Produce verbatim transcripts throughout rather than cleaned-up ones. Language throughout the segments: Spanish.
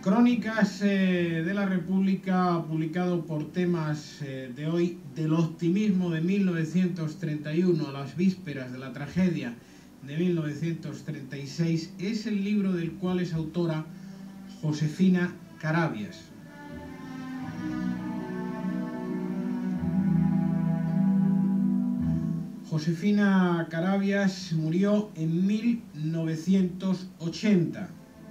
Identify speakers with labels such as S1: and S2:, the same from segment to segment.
S1: Crónicas eh, de la República, publicado por Temas eh, de hoy, del optimismo de mil novecientos treinta y uno a las vísperas de la tragedia de mil novecientos treinta y seis, es el libro del cual es autora Josefina Carabias. Josefina Carabias murió en mil novecientos ochenta.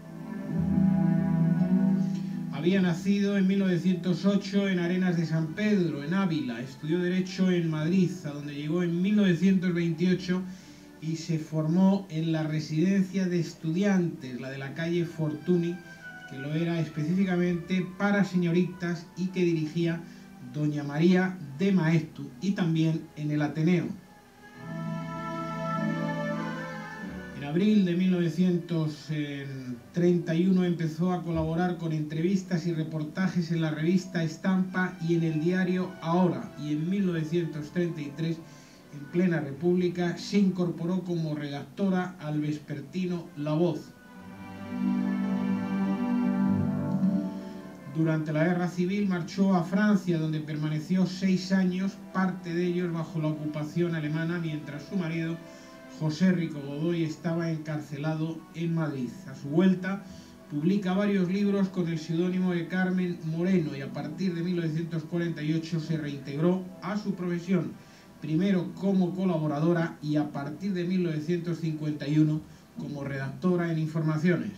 S1: Había nacido en mil novecientos ocho en Arenas de San Pedro, en Ávila. Estudió Derecho en Madrid, a donde llegó en mil novecientos veintiocho y se formó en la Residencia de Estudiantes, la de la calle Fortuny, que lo era específicamente para señoritas y que dirigía doña María de Maeztu, y también en el Ateneo. En abril de mil novecientos treinta y uno empezó a colaborar con entrevistas y reportajes en la revista Estampa y en el diario Ahora, y en mil novecientos treinta y tres, en plena República, se incorporó como redactora al vespertino La Voz. Durante la Guerra Civil marchó a Francia, donde permaneció seis años, parte de ellos bajo la ocupación alemana, mientras su marido, José Rico Godoy, estaba encarcelado en Madrid. A su vuelta, publica varios libros con el seudónimo de Carmen Moreno, y a partir de mil novecientos cuarenta y ocho se reintegró a su profesión, primero como colaboradora y a partir de mil novecientos cincuenta y uno como redactora en Informaciones.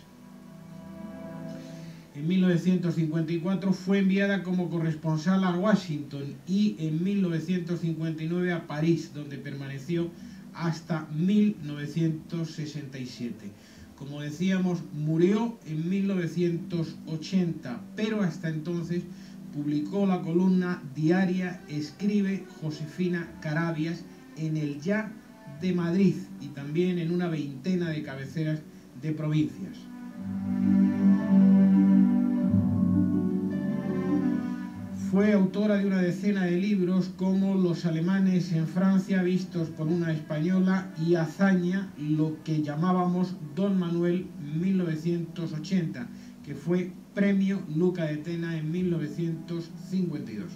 S1: En mil novecientos cincuenta y cuatro fue enviada como corresponsal a Washington y en mil novecientos cincuenta y nueve a París, donde permaneció hasta mil novecientos sesenta y siete. Como decíamos, murió en mil novecientos ochenta, pero hasta entonces publicó la columna diaria Escribe Josefina Carabias en El Ya de Madrid y también en una veintena de cabeceras de provincias. Fue autora de una decena de libros como Los alemanes en Francia vistos por una española y Hazaña, lo que llamábamos Don Manuel mil novecientos ochenta, que fue premio Luca de Tena en mil novecientos cincuenta y dos.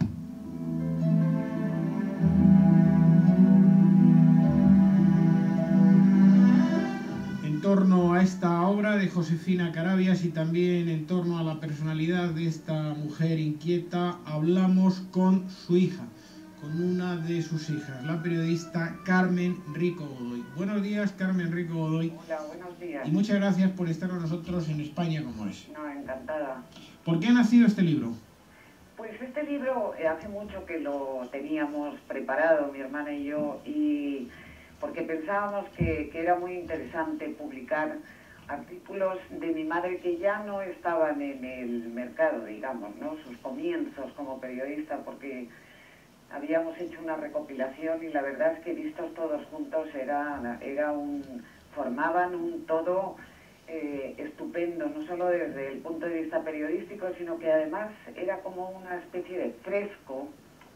S1: En torno a esta obra de Josefina Carabias y también en torno a la personalidad de esta mujer inquieta, hablamos con su hija, con una de sus hijas, la periodista Carmen Rico Godoy. Buenos días, Carmen Rico Godoy.
S2: Hola, buenos días.
S1: Y muchas gracias por estar con nosotros en España como es.
S2: No, encantada.
S1: ¿Por qué ha nacido este libro?
S2: Pues este libro eh, hace mucho que lo teníamos preparado, mi hermana y yo, y porque pensábamos que, que era muy interesante publicar artículos de mi madre que ya no estaban en el mercado, digamos, ¿no? Sus comienzos como periodista, porque habíamos hecho una recopilación y la verdad es que vistos todos juntos era, era un, formaban un todo eh, estupendo, no solo desde el punto de vista periodístico, sino que además era como una especie de fresco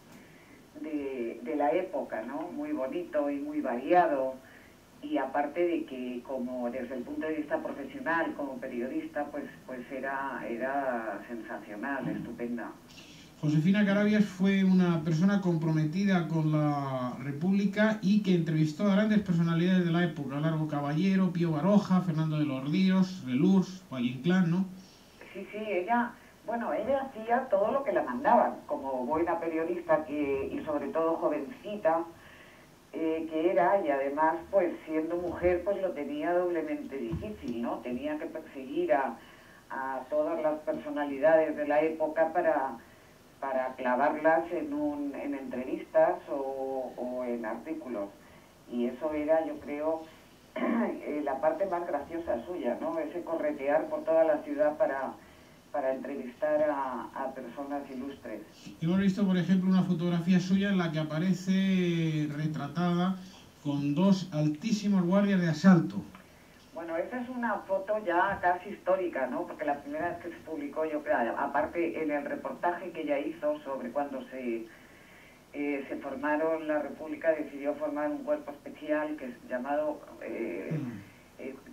S2: de, de la época, ¿no? Muy bonito y muy variado, y aparte de que como desde el punto de vista profesional, como periodista, pues, pues era, era sensacional, estupenda.
S1: Josefina Carabias fue una persona comprometida con la República y que entrevistó a grandes personalidades de la época: Largo Caballero, Pío Baroja, Fernando de los Ríos, Relurs, Valle Inclán, ¿no?
S2: Sí, sí, ella, bueno, ella hacía todo lo que la mandaban, como buena periodista que, y sobre todo jovencita eh, que era, y además, pues siendo mujer, pues lo tenía doblemente difícil, ¿no? Tenía que perseguir a, a todas las personalidades de la época para... para clavarlas en, un, en entrevistas o, o en artículos. Y eso era, yo creo, la parte más graciosa suya, ¿no? Ese corretear por toda la ciudad para, para entrevistar a, a personas ilustres.
S1: Hemos visto, por ejemplo, una fotografía suya en la que aparece retratada con dos altísimos guardias de asalto.
S2: Bueno, esa es una foto ya casi histórica, ¿no? Porque la primera vez que se publicó, yo creo, aparte en el reportaje que ella hizo sobre cuando se, eh, se formaron, la República decidió formar un cuerpo especial que es llamado, eh, eh, que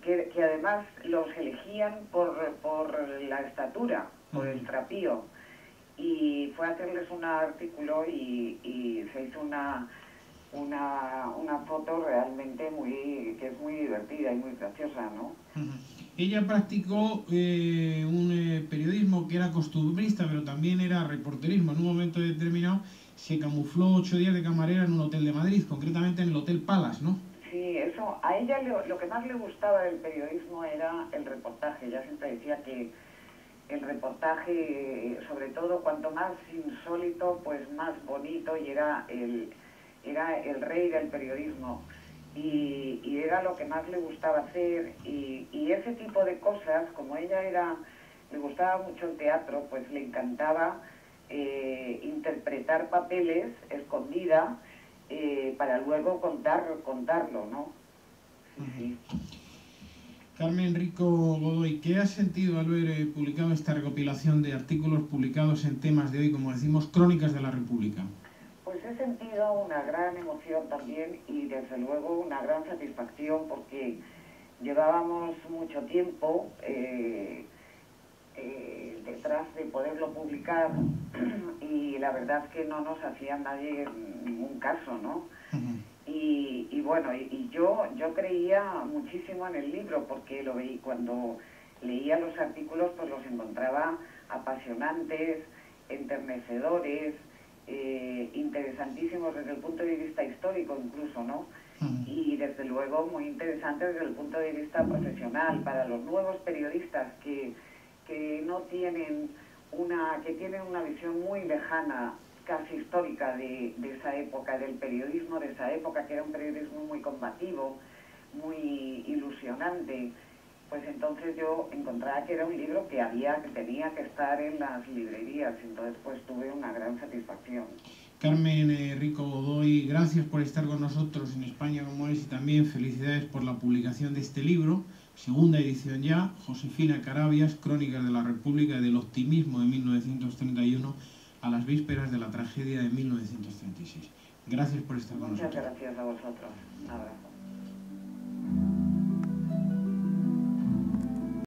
S2: que, que además los elegían por, por la estatura, por el trapío. Y fue a hacerles un artículo y, y se hizo una, una, una foto realmente muy, que es muy divertida y muy graciosa, ¿no?
S1: Uh-huh. Ella practicó eh, un eh, periodismo que era costumbrista, pero también era reporterismo. En un momento determinado se camufló ocho días de camarera en un hotel de Madrid, concretamente en el Hotel Palace, ¿no?
S2: Sí, eso, a ella lo, lo que más le gustaba del periodismo era el reportaje. Ella siempre decía que el reportaje, sobre todo, cuanto más insólito, pues más bonito, y era el, era el rey del periodismo. Y, y era lo que más le gustaba hacer, y, y ese tipo de cosas, como ella era, le gustaba mucho el teatro, pues le encantaba eh, interpretar papeles escondida eh, para luego contar, contarlo, ¿no? Sí, sí.
S1: Carmen Rico Godoy, ¿qué has sentido al ver eh, publicado esta recopilación de artículos publicados en temas de hoy, como decimos, crónicas de la República?
S2: Pues he sentido una gran emoción también y desde luego una gran satisfacción, porque llevábamos mucho tiempo eh, eh, detrás de poderlo publicar y la verdad es que no nos hacía nadie ningún caso, ¿no?
S1: Uh-huh.
S2: Y, y bueno, y, y yo, yo creía muchísimo en el libro, porque lo veí cuando leía los artículos, pues los encontraba apasionantes, enternecedores, eh, interesantísimos desde el punto de vista histórico incluso, ¿no? Uh-huh. Y desde luego muy interesantes desde el punto de vista profesional para los nuevos periodistas que, que no tienen una, que tienen una visión muy lejana, casi histórica de, de esa época, del periodismo de esa época, que era un periodismo muy combativo, muy ilusionante. Pues entonces yo encontraba que era un libro que había, que tenía que estar en las librerías, entonces pues tuve una gran satisfacción.
S1: Carmen eh, Rico Godoy, gracias por estar con nosotros en España como es, y también felicidades por la publicación de este libro, segunda edición ya, Josefina Carabias, Crónicas de la República y del optimismo de mil novecientos treinta y uno a las vísperas de la tragedia de mil novecientos treinta y seis. Gracias por estar con nosotros.
S2: Muchas gracias a vosotros. Un abrazo.